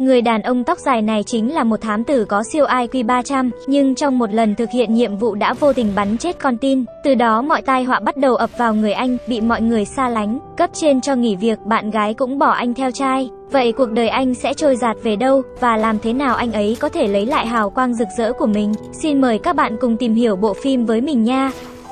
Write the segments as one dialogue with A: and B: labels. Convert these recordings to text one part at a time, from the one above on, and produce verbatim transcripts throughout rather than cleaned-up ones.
A: Người đàn ông tóc dài này chính là một thám tử có siêu i kiu ba trăm, nhưng trong một lần thực hiện nhiệm vụ đã vô tình bắn chết con tin. Từ đó mọi tai họa bắt đầu ập vào người anh, bị mọi người xa lánh, cấp trên cho nghỉ việc, bạn gái cũng bỏ anh theo trai. Vậy cuộc đời anh sẽ trôi dạt về đâu, và làm thế nào anh ấy có thể lấy lại hào quang rực rỡ của mình? Xin mời các bạn cùng tìm hiểu bộ phim với mình nha!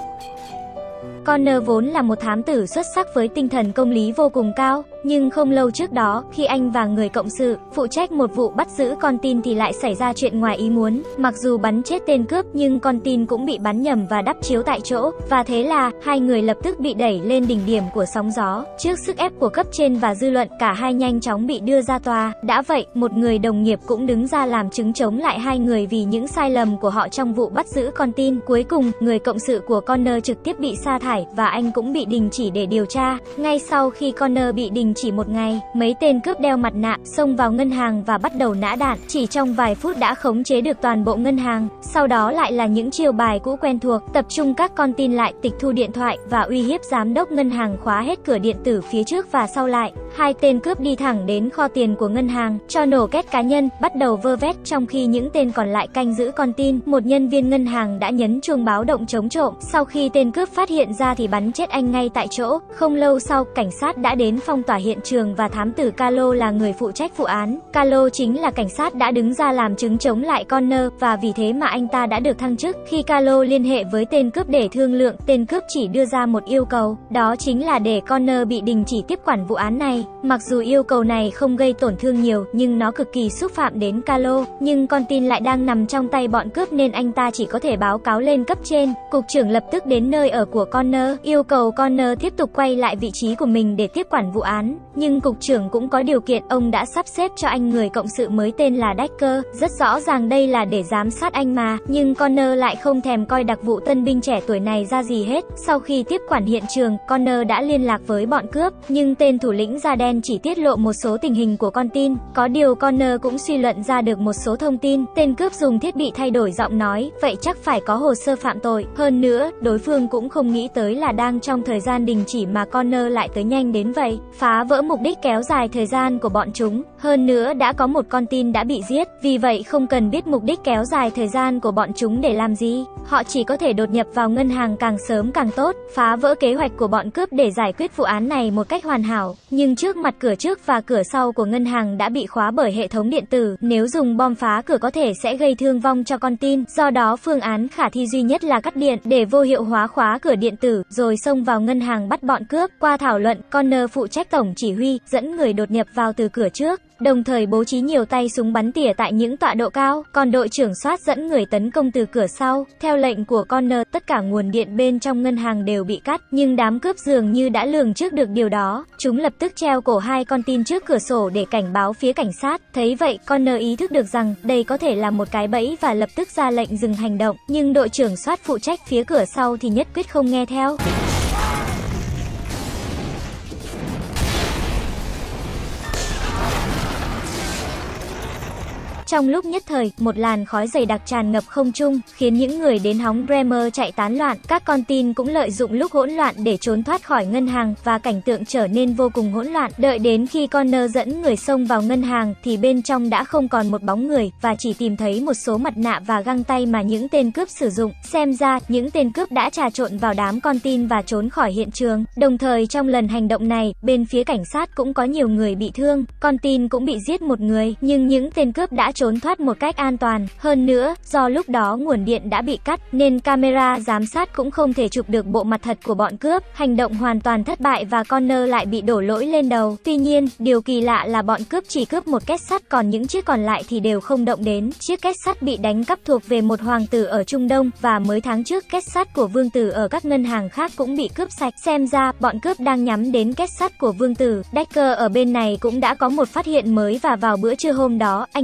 A: Connor vốn là một thám tử xuất sắc với tinh thần công lý vô cùng cao, nhưng không lâu trước đó, khi anh và người cộng sự phụ trách một vụ bắt giữ con tin thì lại xảy ra chuyện ngoài ý muốn. Mặc dù bắn chết tên cướp nhưng con tin cũng bị bắn nhầm và đắp chiếu tại chỗ, và thế là hai người lập tức bị đẩy lên đỉnh điểm của sóng gió. Trước sức ép của cấp trên và dư luận, cả hai nhanh chóng bị đưa ra tòa. Đã vậy, một người đồng nghiệp cũng đứng ra làm chứng chống lại hai người vì những sai lầm của họ trong vụ bắt giữ con tin. Cuối cùng, người cộng sự của Connor trực tiếp bị sa thải và anh cũng bị đình chỉ để điều tra. Ngay sau khi Connor bị đình chỉ một ngày, mấy tên cướp đeo mặt nạ xông vào ngân hàng và bắt đầu nã đạn. Chỉ trong vài phút đã khống chế được toàn bộ ngân hàng. Sau đó lại là những chiêu bài cũ quen thuộc, tập trung các con tin lại, tịch thu điện thoại và uy hiếp giám đốc ngân hàng khóa hết cửa điện tử phía trước và sau lại. Hai tên cướp đi thẳng đến kho tiền của ngân hàng, cho nổ két cá nhân, bắt đầu vơ vét, trong khi những tên còn lại canh giữ con tin. Một nhân viên ngân hàng đã nhấn chuông báo động chống trộm. Sau khi tên cướp phát hiện ra thì bắn chết anh ngay tại chỗ. Không lâu sau, cảnh sát đã đến phong tỏa hiện trường và thám tử Carlo là người phụ trách vụ án. Carlo chính là cảnh sát đã đứng ra làm chứng chống lại Connor, và vì thế mà anh ta đã được thăng chức. Khi Carlo liên hệ với tên cướp để thương lượng, tên cướp chỉ đưa ra một yêu cầu, đó chính là để Connor bị đình chỉ tiếp quản vụ án này. Mặc dù yêu cầu này không gây tổn thương nhiều, nhưng nó cực kỳ xúc phạm đến Carlo. Nhưng con tin lại đang nằm trong tay bọn cướp nên anh ta chỉ có thể báo cáo lên cấp trên. Cục trưởng lập tức đến nơi ở của Connor, yêu cầu Connor tiếp tục quay lại vị trí của mình để tiếp quản vụ án. Nhưng cục trưởng cũng có điều kiện, ông đã sắp xếp cho anh người cộng sự mới tên là Decker. Rất rõ ràng đây là để giám sát anh mà, nhưng Connor lại không thèm coi đặc vụ tân binh trẻ tuổi này ra gì hết. Sau khi tiếp quản hiện trường, Connor đã liên lạc với bọn cướp, nhưng tên thủ lĩnh da đen chỉ tiết lộ một số tình hình của con tin. Có điều Connor cũng suy luận ra được một số thông tin. Tên cướp dùng thiết bị thay đổi giọng nói, vậy chắc phải có hồ sơ phạm tội. Hơn nữa, đối phương cũng không nghĩ tới là đang trong thời gian đình chỉ mà Connor lại tới nhanh đến vậy, phá vỡ mục đích kéo dài thời gian của bọn chúng. Hơn nữa đã có một con tin đã bị giết, vì vậy không cần biết mục đích kéo dài thời gian của bọn chúng để làm gì. Họ chỉ có thể đột nhập vào ngân hàng càng sớm càng tốt, phá vỡ kế hoạch của bọn cướp để giải quyết vụ án này một cách hoàn hảo. Nhưng trước mặt cửa trước và cửa sau của ngân hàng đã bị khóa bởi hệ thống điện tử, nếu dùng bom phá cửa có thể sẽ gây thương vong cho con tin. Do đó phương án khả thi duy nhất là cắt điện để vô hiệu hóa khóa cửa điện tử, rồi xông vào ngân hàng bắt bọn cướp. Qua thảo luận, Connor phụ trách tổng chỉ huy, dẫn người đột nhập vào từ cửa trước, đồng thời bố trí nhiều tay súng bắn tỉa tại những tọa độ cao, còn đội trưởng soát dẫn người tấn công từ cửa sau. Theo lệnh của Connor, tất cả nguồn điện bên trong ngân hàng đều bị cắt, nhưng đám cướp dường như đã lường trước được điều đó. Chúng lập tức treo cổ hai con tin trước cửa sổ để cảnh báo phía cảnh sát. Thấy vậy, Connor ý thức được rằng đây có thể là một cái bẫy và lập tức ra lệnh dừng hành động, nhưng đội trưởng soát phụ trách phía cửa sau thì nhất quyết không nghe theo. Trong lúc nhất thời, một làn khói dày đặc tràn ngập không trung, khiến những người đến hóng Bremer chạy tán loạn. Các con tin cũng lợi dụng lúc hỗn loạn để trốn thoát khỏi ngân hàng, và cảnh tượng trở nên vô cùng hỗn loạn. Đợi đến khi Connor dẫn người xông vào ngân hàng, thì bên trong đã không còn một bóng người, và chỉ tìm thấy một số mặt nạ và găng tay mà những tên cướp sử dụng. Xem ra, những tên cướp đã trà trộn vào đám con tin và trốn khỏi hiện trường. Đồng thời trong lần hành động này, bên phía cảnh sát cũng có nhiều người bị thương. Con tin cũng bị giết một người, nhưng những tên cướp đã trốn thoát một cách an toàn. Hơn nữa, do lúc đó nguồn điện đã bị cắt, nên camera giám sát cũng không thể chụp được bộ mặt thật của bọn cướp. Hành động hoàn toàn thất bại và Connor lại bị đổ lỗi lên đầu. Tuy nhiên, điều kỳ lạ là bọn cướp chỉ cướp một két sắt, còn những chiếc còn lại thì đều không động đến. Chiếc két sắt bị đánh cắp thuộc về một hoàng tử ở Trung Đông, và mới tháng trước két sắt của vương tử ở các ngân hàng khác cũng bị cướp sạch. Xem ra, bọn cướp đang nhắm đến két sắt của vương tử. Decker ở bên này cũng đã có một phát hiện mới, và vào bữa trưa hôm đó, anh đã nói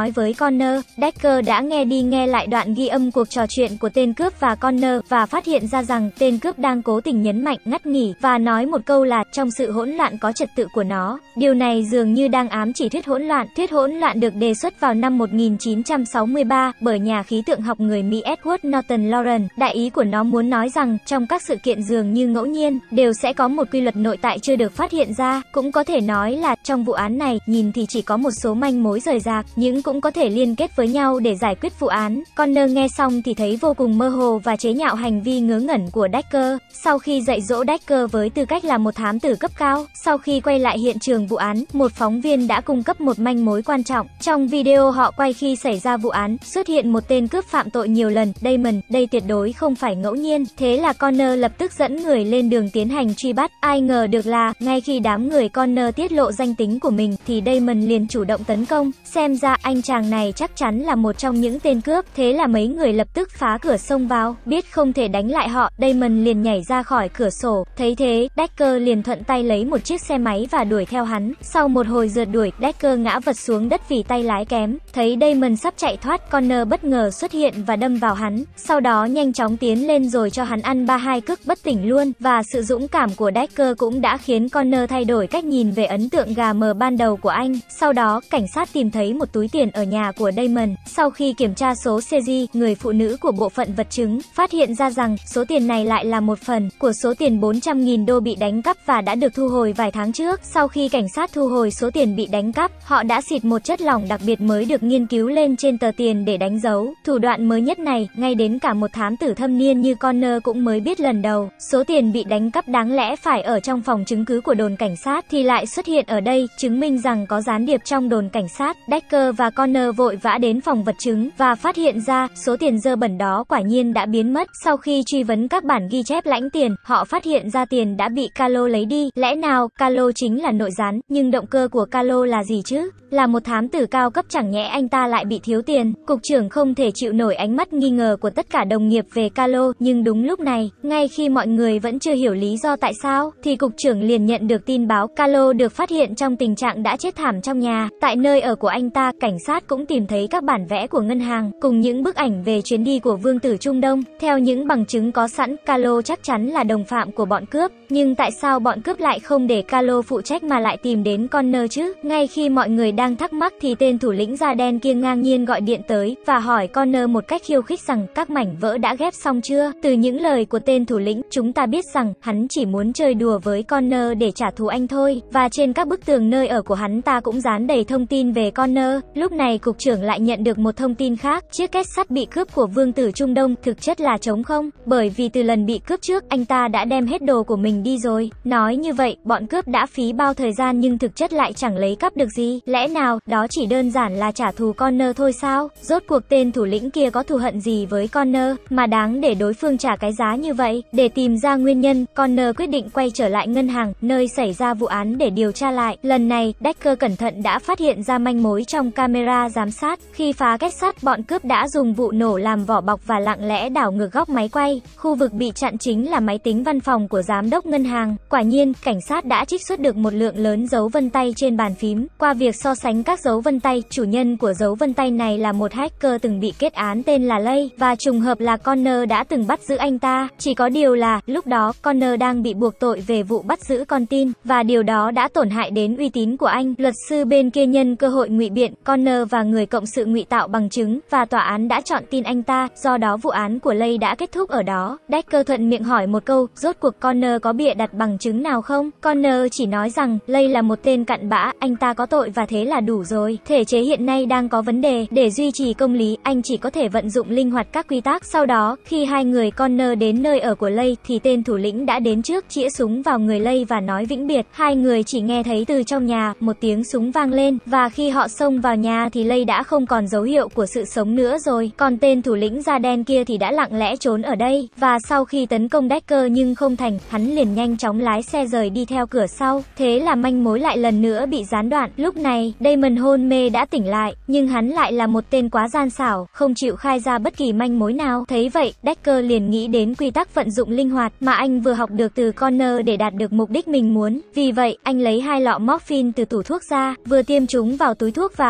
A: nói với Connor. Decker đã nghe đi nghe lại đoạn ghi âm cuộc trò chuyện của tên cướp và Connor và phát hiện ra rằng tên cướp đang cố tình nhấn mạnh, ngắt nghỉ và nói một câu là trong sự hỗn loạn có trật tự của nó. Điều này dường như đang ám chỉ thuyết hỗn loạn. Thuyết hỗn loạn được đề xuất vào năm một nghìn chín trăm sáu mươi ba bởi nhà khí tượng học người Mỹ Edward Norton Lawrence. Đại ý của nó muốn nói rằng trong các sự kiện dường như ngẫu nhiên, đều sẽ có một quy luật nội tại chưa được phát hiện ra. Cũng có thể nói là trong vụ án này, nhìn thì chỉ có một số manh mối rời rạc, nhưng cũng có thể liên kết với nhau để giải quyết vụ án. Connor nghe xong thì thấy vô cùng mơ hồ và chế nhạo hành vi ngớ ngẩn của Decker. Sau khi dạy dỗ Decker với tư cách là một thám tử cấp cao, sau khi quay lại hiện trường vụ án, một phóng viên đã cung cấp một manh mối quan trọng. Trong video họ quay khi xảy ra vụ án, xuất hiện một tên cướp phạm tội nhiều lần, Damon. Đây tuyệt đối không phải ngẫu nhiên. Thế là Connor lập tức dẫn người lên đường tiến hành truy bắt. Ai ngờ được là, ngay khi đám người Connor tiết lộ danh tính của mình, thì Damon liền chủ động tấn công. Xem ra anh chàng này chắc chắn là một trong những tên cướp. Thế là mấy người lập tức phá cửa xông vào. Biết không thể đánh lại họ, Damon liền nhảy ra khỏi cửa sổ. Thấy thế, Decker liền thuận tay lấy một chiếc xe máy và đuổi theo hắn. Sau một hồi rượt đuổi, Decker ngã vật xuống đất vì tay lái kém. Thấy Damon sắp chạy thoát, Connor bất ngờ xuất hiện và đâm vào hắn. Sau đó nhanh chóng tiến lên rồi cho hắn ăn ba hai cước bất tỉnh luôn. Và sự dũng cảm của Decker cũng đã khiến Connor thay đổi cách nhìn về ấn tượng gà mờ ban đầu của anh. Sau đó, cảnh sát tìm thấy một túi tiền ở nhà của Damon. Sau khi kiểm tra số xê giê, người phụ nữ của bộ phận vật chứng, phát hiện ra rằng số tiền này lại là một phần của số tiền bốn trăm nghìn đô bị đánh cắp và đã được thu hồi vài tháng trước. Sau khi cảnh sát thu hồi số tiền bị đánh cắp, họ đã xịt một chất lỏng đặc biệt mới được nghiên cứu lên trên tờ tiền để đánh dấu. Thủ đoạn mới nhất này, ngay đến cả một thám tử thâm niên như Connor cũng mới biết lần đầu. Số tiền bị đánh cắp đáng lẽ phải ở trong phòng chứng cứ của đồn cảnh sát thì lại xuất hiện ở đây, chứng minh rằng có gián điệp trong đồn cảnh sát. Decker và Connor vội vã đến phòng vật chứng và phát hiện ra số tiền dơ bẩn đó quả nhiên đã biến mất. Sau khi truy vấn các bản ghi chép lãnh tiền, họ phát hiện ra tiền đã bị Carlo lấy đi. Lẽ nào Carlo chính là nội gián? Nhưng động cơ của Carlo là gì chứ? Là một thám tử cao cấp, chẳng nhẽ anh ta lại bị thiếu tiền? Cục trưởng không thể chịu nổi ánh mắt nghi ngờ của tất cả đồng nghiệp về Carlo. Nhưng đúng lúc này, ngay khi mọi người vẫn chưa hiểu lý do tại sao, thì cục trưởng liền nhận được tin báo Carlo được phát hiện trong tình trạng đã chết thảm trong nhà. Tại nơi ở của anh ta, cảnh sát cũng tìm thấy các bản vẽ của ngân hàng cùng những bức ảnh về chuyến đi của vương tử Trung Đông. Theo những bằng chứng có sẵn, Carlo chắc chắn là đồng phạm của bọn cướp. Nhưng tại sao bọn cướp lại không để Carlo phụ trách mà lại tìm đến Connor chứ? Ngay khi mọi người đang thắc mắc thì tên thủ lĩnh da đen kia ngang nhiên gọi điện tới và hỏi Connor một cách khiêu khích rằng các mảnh vỡ đã ghép xong chưa? Từ những lời của tên thủ lĩnh, chúng ta biết rằng hắn chỉ muốn chơi đùa với Connor để trả thù anh thôi. Và trên các bức tường nơi ở của hắn ta cũng dán đầy thông tin về Connor. Lúc này cục trưởng lại nhận được một thông tin khác. Chiếc két sắt bị cướp của vương tử Trung Đông thực chất là trống không, bởi vì từ lần bị cướp trước anh ta đã đem hết đồ của mình đi rồi. Nói như vậy, bọn cướp đã phí bao thời gian nhưng thực chất lại chẳng lấy cắp được gì. Lẽ nào đó chỉ đơn giản là trả thù Connor thôi sao? Rốt cuộc tên thủ lĩnh kia có thù hận gì với Connor mà đáng để đối phương trả cái giá như vậy? Để tìm ra nguyên nhân, Connor quyết định quay trở lại ngân hàng nơi xảy ra vụ án để điều tra lại. Lần này, Decker cẩn thận đã phát hiện ra manh mối trong camera giám sát. Khi phá két sắt, bọn cướp đã dùng vụ nổ làm vỏ bọc và lặng lẽ đảo ngược góc máy quay. Khu vực bị chặn chính là máy tính văn phòng của giám đốc ngân hàng. Quả nhiên, cảnh sát đã trích xuất được một lượng lớn dấu vân tay trên bàn phím. Qua việc so sánh các dấu vân tay, chủ nhân của dấu vân tay này là một hacker từng bị kết án tên là Lay, và trùng hợp là Connor đã từng bắt giữ anh ta. Chỉ có điều là, lúc đó, Connor đang bị buộc tội về vụ bắt giữ con tin, và điều đó đã tổn hại đến uy tín của anh. Luật sư bên kia nhân cơ hội ngụy biện, Connor và người cộng sự ngụy tạo bằng chứng, và tòa án đã chọn tin anh ta, do đó vụ án của Lay đã kết thúc ở đó. Decker thuận miệng hỏi một câu, rốt cuộc Connor có bịa đặt bằng chứng nào không? Connor chỉ nói rằng, Lay là một tên cặn bã, anh ta có tội và thế là đủ rồi. Thể chế hiện nay đang có vấn đề, để duy trì công lý, anh chỉ có thể vận dụng linh hoạt các quy tắc. Sau đó, khi hai người Connor đến nơi ở của Lay, thì tên thủ lĩnh đã đến trước, chĩa súng vào người Lay và nói vĩnh biệt. Hai người chỉ nghe thấy từ trong nhà, một tiếng súng vang lên, và khi họ xông vào nhà thì Lay đã không còn dấu hiệu của sự sống nữa rồi. Còn tên thủ lĩnh da đen kia thì đã lặng lẽ trốn ở đây, và sau khi tấn công Decker nhưng không thành, hắn liền nhanh chóng lái xe rời đi theo cửa sau. Thế là manh mối lại lần nữa bị gián đoạn. Lúc này, Damon hôn mê đã tỉnh lại, nhưng hắn lại là một tên quá gian xảo, không chịu khai ra bất kỳ manh mối nào. Thấy vậy, Decker liền nghĩ đến quy tắc vận dụng linh hoạt mà anh vừa học được từ Connor để đạt được mục đích mình muốn. Vì vậy, anh lấy hai lọ morphine từ tủ thuốc ra, vừa tiêm chúng vào túi thuốc và vừa đe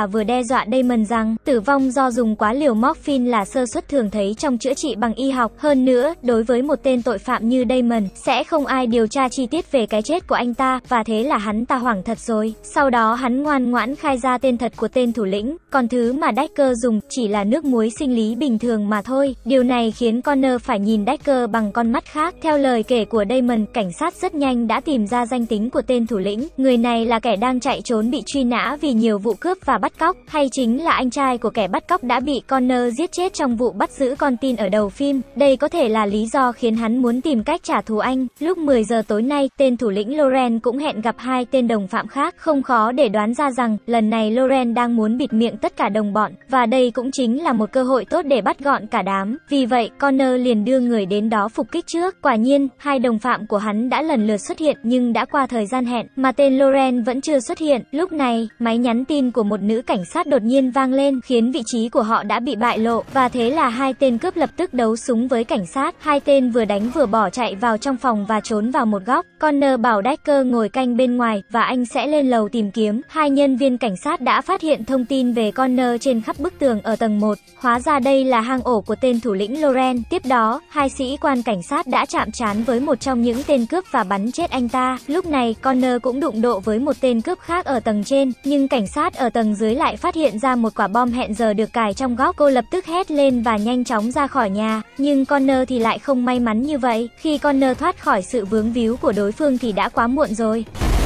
A: dọa Damon rằng tử vong do dùng quá liều morphine là sơ suất thường thấy trong chữa trị bằng y học. Hơn nữa, đối với một tên tội phạm như Damon, sẽ không ai điều tra chi tiết về cái chết của anh ta, và thế là hắn ta hoảng thật rồi. Sau đó hắn ngoan ngoãn khai ra tên thật của tên thủ lĩnh, còn thứ mà Decker dùng chỉ là nước muối sinh lý bình thường mà thôi. Điều này khiến Connor phải nhìn Decker bằng con mắt khác. Theo lời kể của Damon, cảnh sát rất nhanh đã tìm ra danh tính của tên thủ lĩnh. Người này là kẻ đang chạy trốn bị truy nã vì nhiều vụ cướp và bắt cóc, hay chính là anh trai của kẻ bắt cóc đã bị Connor giết chết trong vụ bắt giữ con tin ở đầu phim. Đây có thể là lý do khiến hắn muốn tìm cách trả thù anh. Lúc mười giờ tối nay, tên thủ lĩnh Loren cũng hẹn gặp hai tên đồng phạm khác. Không khó để đoán ra rằng, lần này Loren đang muốn bịt miệng tất cả đồng bọn, và đây cũng chính là một cơ hội tốt để bắt gọn cả đám. Vì vậy, Connor liền đưa người đến đó phục kích trước. Quả nhiên, hai đồng phạm của hắn đã lần lượt xuất hiện, nhưng đã qua thời gian hẹn, mà tên Loren vẫn chưa xuất hiện. Lúc này, máy nhắn tin của một nữ cảnh sát đột nhiên vang lên, khiến vị trí của họ đã bị bại lộ, và thế là hai tên cướp lập tức đấu súng với cảnh sát. Hai tên vừa đánh vừa bỏ chạy vào trong phòng và trốn vào một góc. Connor bảo Decker ngồi canh bên ngoài, và anh sẽ lên lầu tìm kiếm. Hai nhân viên cảnh sát đã phát hiện thông tin về Connor trên khắp bức tường ở tầng một. Hóa ra đây là hang ổ của tên thủ lĩnh Loren. Tiếp đó, hai sĩ quan cảnh sát đã chạm trán với một trong những tên cướp và bắn chết anh ta. Lúc này, Connor cũng đụng độ với một tên cướp khác ở tầng trên, nhưng cảnh sát ở tầng dưới lại phát hiện ra một quả bom hẹn giờ được cài trong góc. Cô lập tức hét lên và nhanh chóng ra khỏi nhà. Nhưng Connor thì lại không may mắn như vậy. Khi Connor thoát khỏi sự vướng víu của đối phương thì đã quá muộn rồi.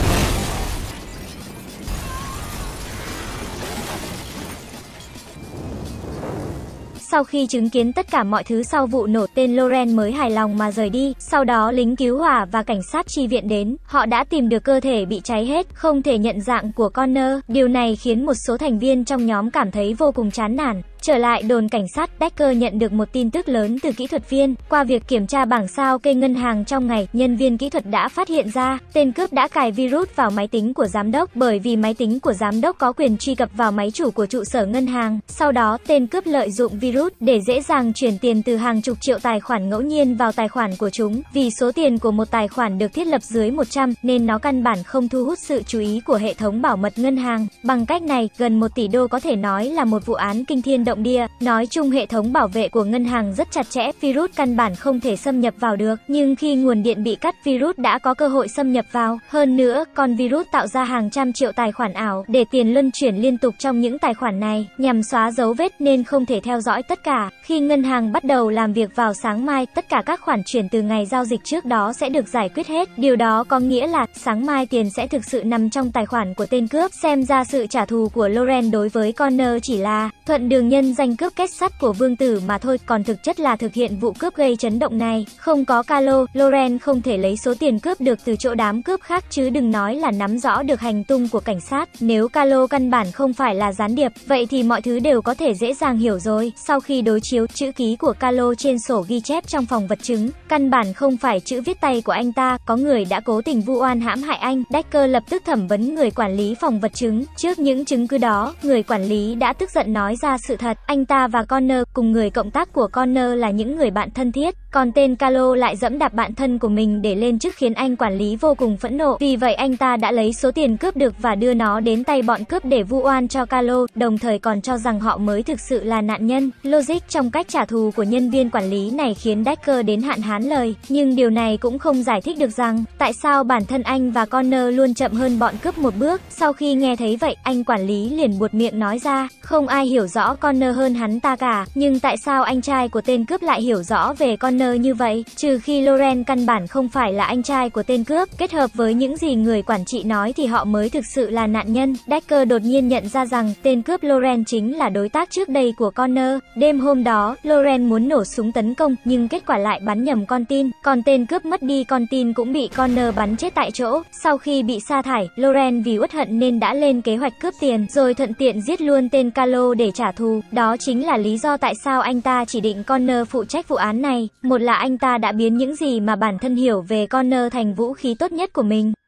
A: Sau khi chứng kiến tất cả mọi thứ sau vụ nổ, tên Loren mới hài lòng mà rời đi. Sau đó lính cứu hỏa và cảnh sát chi viện đến. Họ đã tìm được cơ thể bị cháy hết, không thể nhận dạng của Connor. Điều này khiến một số thành viên trong nhóm cảm thấy vô cùng chán nản. Trở lại đồn cảnh sát, Decker nhận được một tin tức lớn từ kỹ thuật viên. Qua việc kiểm tra bảng sao kê ngân hàng trong ngày, nhân viên kỹ thuật đã phát hiện ra tên cướp đã cài virus vào máy tính của giám đốc, bởi vì máy tính của giám đốc có quyền truy cập vào máy chủ của trụ sở ngân hàng. Sau đó, tên cướp lợi dụng virus để dễ dàng chuyển tiền từ hàng chục triệu tài khoản ngẫu nhiên vào tài khoản của chúng. Vì số tiền của một tài khoản được thiết lập dưới một trăm, nên nó căn bản không thu hút sự chú ý của hệ thống bảo mật ngân hàng. Bằng cách này, gần một tỷ đô có thể nói là một vụ án kinh thiên động địa. Nói chung hệ thống bảo vệ của ngân hàng rất chặt chẽ, virus căn bản không thể xâm nhập vào được. Nhưng khi nguồn điện bị cắt, virus đã có cơ hội xâm nhập vào. Hơn nữa, con virus tạo ra hàng trăm triệu tài khoản ảo để tiền luân chuyển liên tục trong những tài khoản này, nhằm xóa dấu vết nên không thể theo dõi tất cả. Khi ngân hàng bắt đầu làm việc vào sáng mai, tất cả các khoản chuyển từ ngày giao dịch trước đó sẽ được giải quyết hết. Điều đó có nghĩa là sáng mai tiền sẽ thực sự nằm trong tài khoản của tên cướp. Xem ra sự trả thù của Loren đối với Connor chỉ là thuận đường nhân danh cướp kết sắt của vương tử mà thôi, còn thực chất là thực hiện vụ cướp gây chấn động này. Không có Carlo, Loren không thể lấy số tiền cướp được từ chỗ đám cướp khác, chứ đừng nói là nắm rõ được hành tung của cảnh sát. Nếu Carlo căn bản không phải là gián điệp, vậy thì mọi thứ đều có thể dễ dàng hiểu rồi. Sau khi đối chiếu chữ ký của Carlo trên sổ ghi chép trong phòng vật chứng, căn bản không phải chữ viết tay của anh ta, có người đã cố tình vu oan hãm hại anh. Decker lập tức thẩm vấn người quản lý phòng vật chứng. Trước những chứng cứ đó, người quản lý đã tức giận nói ra sự thật. Anh ta và Connor cùng người cộng tác của Connor là những người bạn thân thiết, còn tên Carlo lại dẫm đạp bạn thân của mình để lên chức, khiến anh quản lý vô cùng phẫn nộ. Vì vậy anh ta đã lấy số tiền cướp được và đưa nó đến tay bọn cướp để vu oan cho Carlo, đồng thời còn cho rằng họ mới thực sự là nạn nhân. Logic trong cách trả thù của nhân viên quản lý này khiến Decker đến hạn hán lời, nhưng điều này cũng không giải thích được rằng tại sao bản thân anh và Connor luôn chậm hơn bọn cướp một bước. Sau khi nghe thấy vậy, anh quản lý liền buột miệng nói ra, không ai hiểu rõ Connor hơn hắn ta cả, nhưng tại sao anh trai của tên cướp lại hiểu rõ về Connor như vậy? Trừ khi Loren căn bản không phải là anh trai của tên cướp, kết hợp với những gì người quản trị nói thì họ mới thực sự là nạn nhân. Decker đột nhiên nhận ra rằng tên cướp Loren chính là đối tác trước đây của Connor. Đêm hôm đó, Loren muốn nổ súng tấn công, nhưng kết quả lại bắn nhầm con tin, còn tên cướp mất đi con tin cũng bị Connor bắn chết tại chỗ. Sau khi bị sa thải, Loren vì uất hận nên đã lên kế hoạch cướp tiền, rồi thuận tiện giết luôn tên Carlo để trả thù. Đó chính là lý do tại sao anh ta chỉ định Connor phụ trách vụ án này. Một là anh ta đã biến những gì mà bản thân hiểu về Connor thành vũ khí tốt nhất của mình.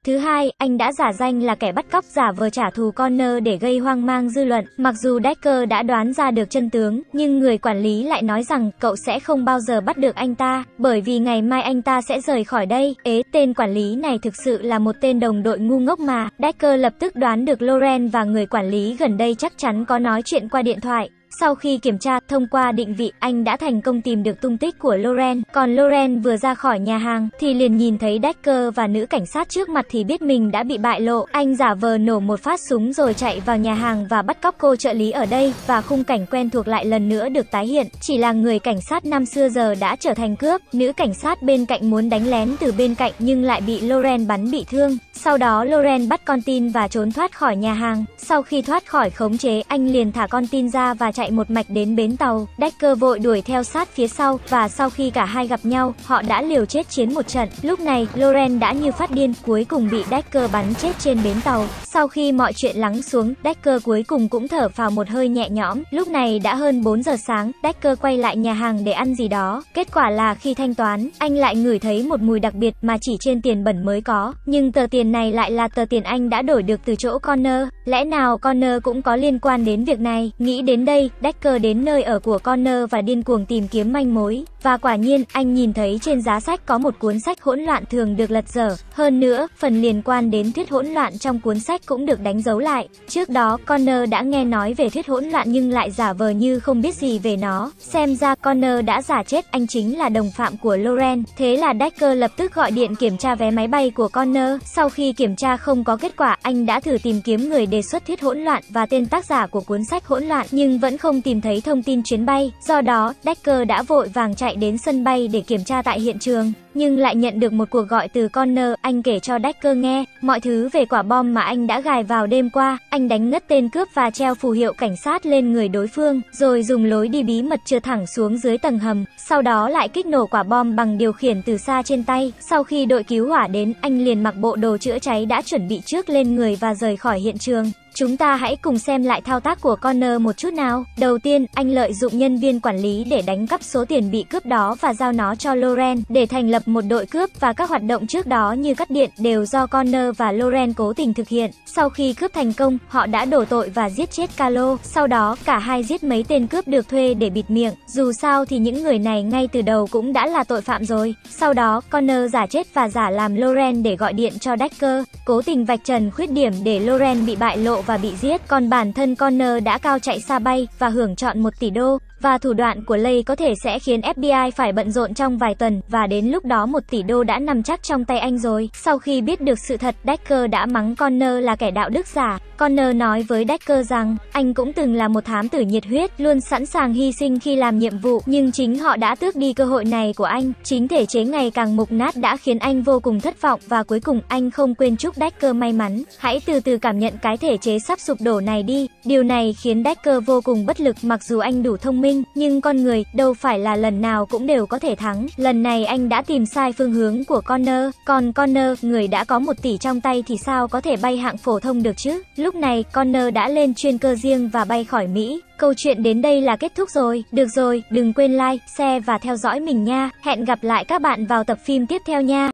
A: Thứ hai, anh đã giả danh là kẻ bắt cóc giả vờ trả thù Connor để gây hoang mang dư luận. Mặc dù Decker đã đoán ra được chân tướng, nhưng người quản lý lại nói rằng cậu sẽ không bao giờ bắt được anh ta, bởi vì ngày mai anh ta sẽ rời khỏi đây. Ế, tên quản lý này thực sự là một tên đồng đội ngu ngốc mà. Decker lập tức đoán được Loren và người quản lý gần đây chắc chắn có nói chuyện qua điện thoại. Sau khi kiểm tra, thông qua định vị, anh đã thành công tìm được tung tích của Loren. Còn Loren vừa ra khỏi nhà hàng, thì liền nhìn thấy Decker và nữ cảnh sát trước mặt thì biết mình đã bị bại lộ. Anh giả vờ nổ một phát súng rồi chạy vào nhà hàng và bắt cóc cô trợ lý ở đây, và khung cảnh quen thuộc lại lần nữa được tái hiện. Chỉ là người cảnh sát năm xưa giờ đã trở thành cướp. Nữ cảnh sát bên cạnh muốn đánh lén từ bên cạnh nhưng lại bị Loren bắn bị thương. Sau đó Loren bắt con tin và trốn thoát khỏi nhà hàng. Sau khi thoát khỏi khống chế, anh liền thả con tin ra và chạy một mạch đến bến tàu. Decker vội đuổi theo sát phía sau, và sau khi cả hai gặp nhau, họ đã liều chết chiến một trận. Lúc này, Loren đã như phát điên, cuối cùng bị Decker bắn chết trên bến tàu. Sau khi mọi chuyện lắng xuống, Decker cuối cùng cũng thở phào một hơi nhẹ nhõm. Lúc này đã hơn bốn giờ sáng, Decker quay lại nhà hàng để ăn gì đó. Kết quả là khi thanh toán, anh lại ngửi thấy một mùi đặc biệt mà chỉ trên tiền bẩn mới có. Nhưng tờ tiền này lại là tờ tiền anh đã đổi được từ chỗ Connor. Lẽ nào Connor cũng có liên quan đến việc này? Nghĩ đến đây, Decker đến nơi ở của Connor và điên cuồng tìm kiếm manh mối. Và quả nhiên, anh nhìn thấy trên giá sách có một cuốn sách hỗn loạn thường được lật dở. Hơn nữa, phần liên quan đến thuyết hỗn loạn trong cuốn sách cũng được đánh dấu lại. Trước đó, Connor đã nghe nói về thuyết hỗn loạn nhưng lại giả vờ như không biết gì về nó. Xem ra Connor đã giả chết, anh chính là đồng phạm của Loren. Thế là Decker lập tức gọi điện kiểm tra vé máy bay của Connor. Sau khi kiểm tra không có kết quả, anh đã thử tìm kiếm người đề xuất thuyết hỗn loạn và tên tác giả của cuốn sách hỗn loạn, nhưng vẫn không tìm thấy thông tin chuyến bay. Do đó, Decker đã vội vàng chạy đến sân bay để kiểm tra tại hiện trường, nhưng lại nhận được một cuộc gọi từ Connor. Anh kể cho Decker nghe mọi thứ về quả bom mà anh đã gài vào đêm qua. Anh đánh ngất tên cướp và treo phù hiệu cảnh sát lên người đối phương, rồi dùng lối đi bí mật trượt thẳng xuống dưới tầng hầm. Sau đó lại kích nổ quả bom bằng điều khiển từ xa trên tay. Sau khi đội cứu hỏa đến, anh liền mặc bộ đồ chữa cháy đã chuẩn bị trước lên người và rời khỏi hiện trường. Chúng ta hãy cùng xem lại thao tác của Connor một chút nào. Đầu tiên, anh lợi dụng nhân viên quản lý để đánh cắp số tiền bị cướp đó và giao nó cho Loren để thành lập một đội cướp, và các hoạt động trước đó như cắt điện đều do Connor và Loren cố tình thực hiện. Sau khi cướp thành công, họ đã đổ tội và giết chết Carlo. Sau đó, cả hai giết mấy tên cướp được thuê để bịt miệng. Dù sao thì những người này ngay từ đầu cũng đã là tội phạm rồi. Sau đó, Connor giả chết và giả làm Loren để gọi điện cho Decker, cố tình vạch trần khuyết điểm để Loren bị bại lộ và bị giết. Còn bản thân Connor đã cao chạy xa bay và hưởng trọn một tỷ đô. Và thủ đoạn của Lay có thể sẽ khiến ép bê i phải bận rộn trong vài tuần, và đến lúc đó một tỷ đô đã nằm chắc trong tay anh rồi. Sau khi biết được sự thật, Decker đã mắng Connor là kẻ đạo đức giả. Connor nói với Decker rằng anh cũng từng là một thám tử nhiệt huyết, luôn sẵn sàng hy sinh khi làm nhiệm vụ, nhưng chính họ đã tước đi cơ hội này của anh. Chính thể chế ngày càng mục nát đã khiến anh vô cùng thất vọng, và cuối cùng anh không quên chúc Decker may mắn. Hãy từ từ cảm nhận cái thể chế sắp sụp đổ này đi. Điều này khiến Decker vô cùng bất lực. Mặc dù anh đủ thông minh, nhưng con người đâu phải là lần nào cũng đều có thể thắng. Lần này anh đã tìm sai phương hướng của Connor. Còn Connor, người đã có một tỷ trong tay thì sao có thể bay hạng phổ thông được chứ? Lúc này, Connor đã lên chuyên cơ riêng và bay khỏi Mỹ. Câu chuyện đến đây là kết thúc rồi. Được rồi, đừng quên like, share và theo dõi mình nha. Hẹn gặp lại các bạn vào tập phim tiếp theo nha.